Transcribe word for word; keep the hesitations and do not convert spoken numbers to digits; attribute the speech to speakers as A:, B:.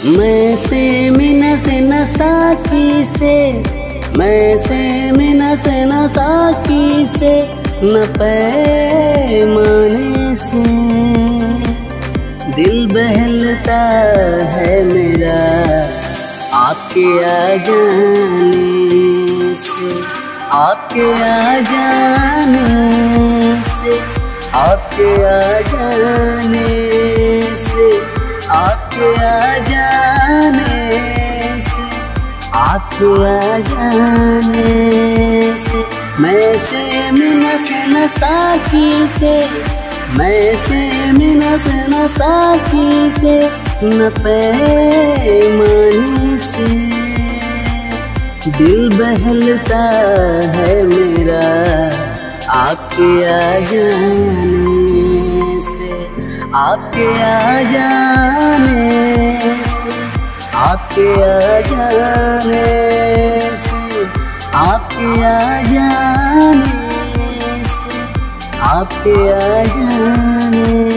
A: मैं से मिना से न साकी से, मैं से मिना से न साकी से, न पैमाने से दिल बहलता है मेरा आपके आ जाने से, आपके आ जाने से, आपके आ जाने से, आपके आ जाने से, आपके आ जाने से। मैं से मिना से न साकी से, मैं से मिना से न साकी से, न पैमाने से दिल बहलता है मेरा आपके आ जाने से, आपके आ जाने से, आपके आ जाने से, आपके आ जाने से, आपके आ जाने